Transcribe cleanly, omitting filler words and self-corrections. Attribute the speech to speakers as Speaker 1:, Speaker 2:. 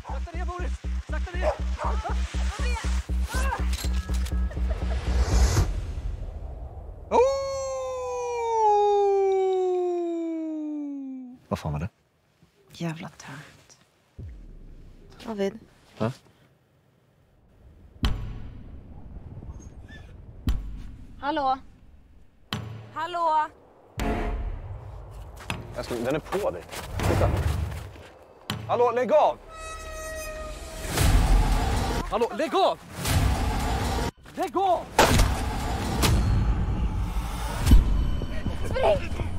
Speaker 1: Sakta ner, Boris! Sakta ner!
Speaker 2: Vad fan var det?
Speaker 3: Jävla tönt. David.
Speaker 2: Va?
Speaker 3: Hallå? Hallå?
Speaker 2: Den är på dig. Titta. Hallå, lägg av!
Speaker 1: Hallå, lägg av! Lägg av!
Speaker 3: Spring!